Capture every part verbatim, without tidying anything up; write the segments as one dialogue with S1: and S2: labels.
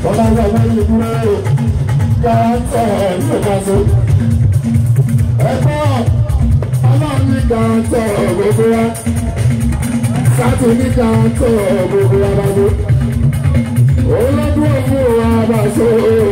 S1: ọlọ́wọ́ lórí ìdúró gàǹtọ̀ ìfọ̀kànṣó. ẹ̀gbọ́n ọlọ́run ní gàǹtọ̀ gbogbo wa sátì ní gàǹtọ̀ gbogbo wa bàbá. olódùn òfin wa bàṣọ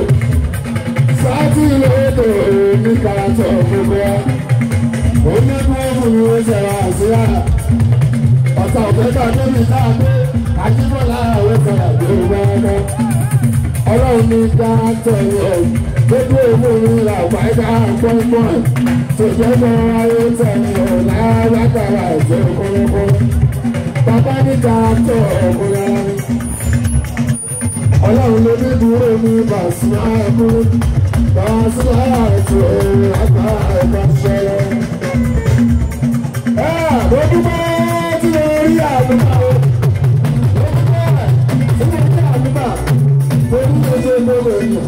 S1: sátì lóde ní gàǹtọ̀ gbogbo wa. olódùn òfin wa ṣẹ̀rọ àṣírà ọ̀tá òfẹ́ta débi láàbẹ̀ àjíbọ̀lá àwọn ìṣẹ̀lẹ̀ gbogbo wa. ọlọ́run ní gàǹtọ̀ yẹn gbogbo òmùrù la wáyé gbọ́ngbọ́n tó jẹ́ mọ́ ayé tẹ̀lé ọ̀la lágbára ìjẹ́ kọ́lọ́kọ́. bàbá ní gàǹtọ̀ ọ̀kọ́lá ni ọlọ́run ló ní dúró ní bàṣúwà ẹ̀kú bàṣúwà ètò àgbà ẹ̀ka ṣẹlẹ̀. ẹ lójúmọ́ tí mo rí àdúgbò lójúmọ́ tí mo rí àdúgbò lórí oṣù gbogbo ènìyàn.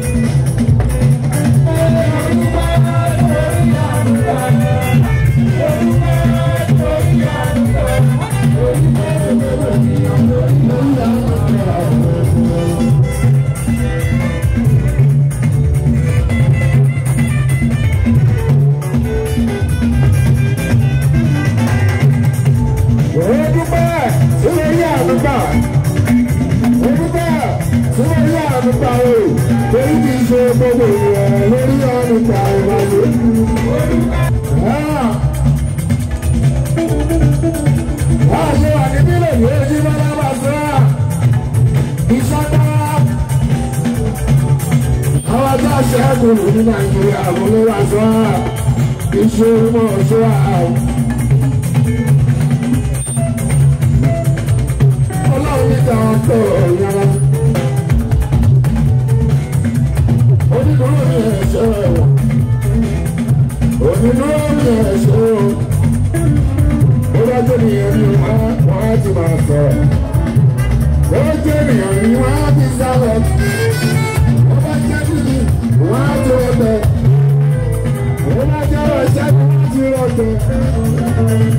S1: Ṣẹ́gun ní Nàìjíríà mo ló wá sọ ọ́ iṣẹ́ mọ̀ ṣọ́ àwọn. Ọlọ́run níta ọ̀tọ̀ yàrá. Onídùúró ní ẹ̀ṣọ́ ẹ̀wọ̀n. Onídùúró ní ẹ̀ṣọ́ ẹ̀wọ̀n. Ó bá jẹ́ ènìyàn ni wọ́n á ti máa sọ̀rọ̀. Ó jẹ́ ènìyàn ni wọ́n á ti sálọ. Ó bá jẹ́ ènìyàn. Wọ́n á ti rọ̀tẹ̀. Wọ́n bá jẹ́ ọ̀ṣẹ́ tí wọ́n ti rọ̀tẹ̀.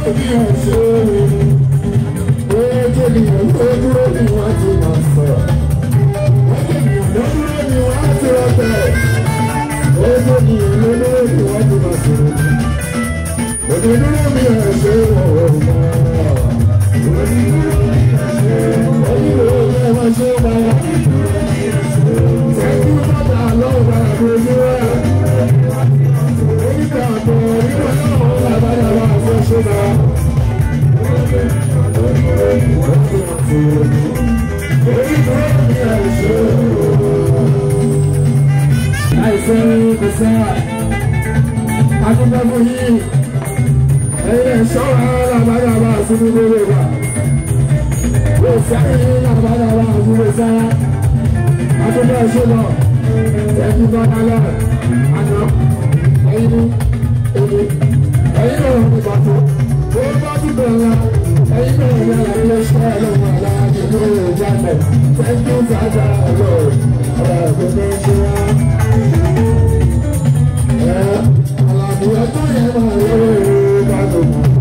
S1: bí ọ̀ṣẹ́ ojú ènìyàn tó dúró ni wọ́n ti máa sọ̀rọ̀ ojú ènìyàn tó dúró ni wọ́n ti rọ̀tẹ̀ ojú ènìyàn tó dúró ni wọ́n ti máa sọ̀rọ̀ òní dúró bí ọ̀ṣẹ́ wọ̀wọ̀ mọ́ òní dúró bí ọ̀ṣẹ́ òní dúró bí ọ̀ṣẹ́ mọ́ tẹ̀sí bàbá lọ́wọ́ bàbá ojú wa oníkà àbọ̀ nígbà náà bàbá yàrá àfẹ́ ṣe náà. Àìsàn ìgbésẹ̀ àdúgbò yìí ẹ̀yẹ ṣọ́ra làbáyàbá sínú gbogbo wa. Kò sẹ́yìn làbáyàbá sínú sára. Àdúgbò ìṣúná ẹ̀yìn bọ́dálẹ̀ àná ẹ̀yìn èdè ẹ̀yìn náà ní bàtú. Ó bá ti bẹ̀rẹ̀ ẹ̀yìn náà ní àlàyé ṣẹ́ ẹlọ́wọ́ aláàjì ní ìjáde. Thank you, Father, Lord. Ọ̀rọ̀ ìgbésẹ̀ ṣe wá. Àlàbí ọjọ́ yẹn máa ń lé ìbàdàn.